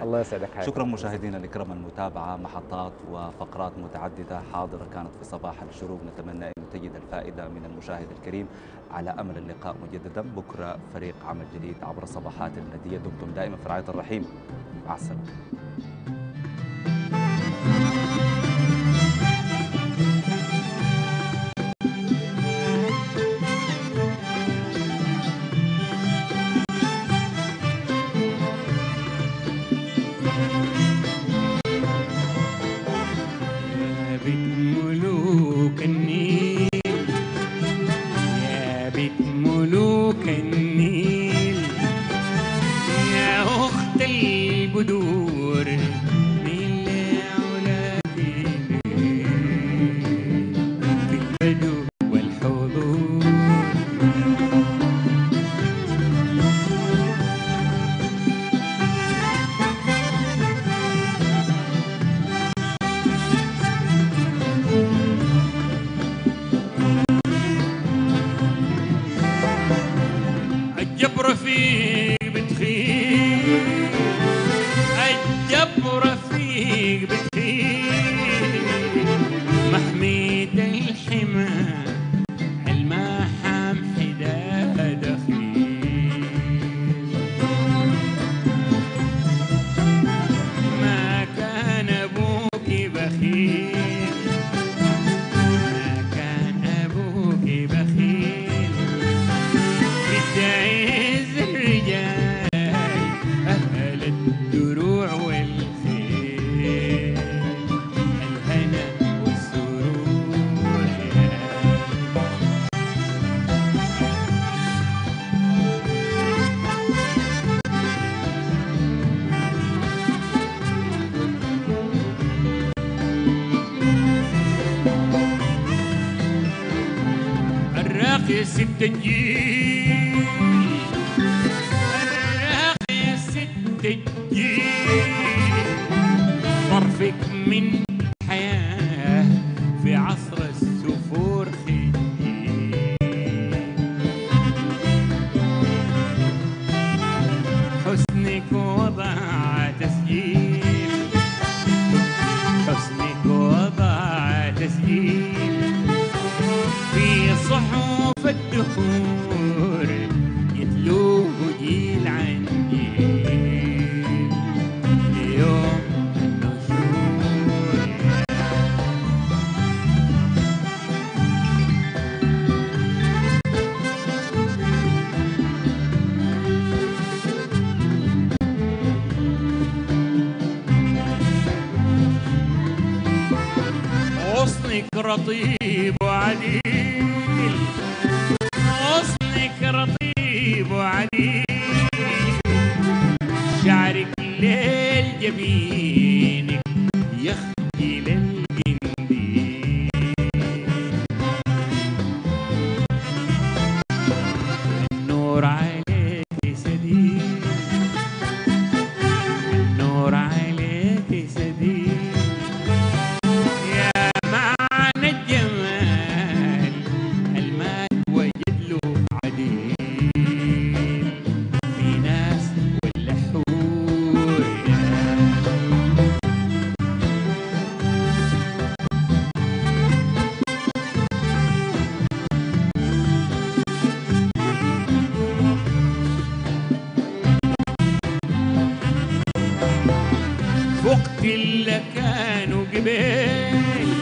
يسعدك. الله يسعدك حياك. شكرا مشاهدينا الكرام المتابعة، محطات وفقرات متعددة حاضرة كانت في صباح الشروق، نتمنى أن تجد الفائدة من المشاهد الكريم. على أمل اللقاء مجددا بكرة فريق عمل جديد عبر الصباحات الندية. دمتم دائما في رعاية الرحيم، مع السلامة. يا ست الجيل، الراق يا ست الجيل، طرفك من حياة في عصر السفور خجيل. حسنك وضع تسجيل، حسنك وضع تسجيل في صحف الدخول يتلوه جيل عن جيل ليوم النشور. غصنك رطيب وعديل، غصنك رطيب وعديل، شعرك ليل جبينك يخجي للجنديل. النور عليك سديد، النور عليك سديد، فقت اللي كانوا قبل